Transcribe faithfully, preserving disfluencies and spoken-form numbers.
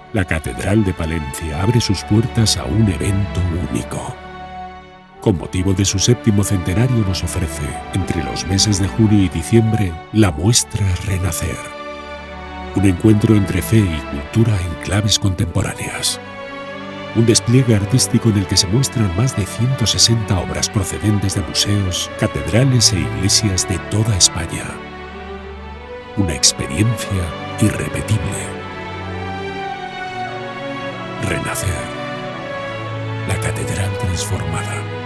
La Catedral de Palencia abre sus puertas a un evento único. Con motivo de su séptimo centenario nos ofrece, entre los meses de junio y diciembre, la muestra Renacer. Un encuentro entre fe y cultura en claves contemporáneas. Un despliegue artístico en el que se muestran más de ciento sesenta obras procedentes de museos, catedrales e iglesias de toda España. Una experiencia irrepetible. Renacer. La catedral transformada.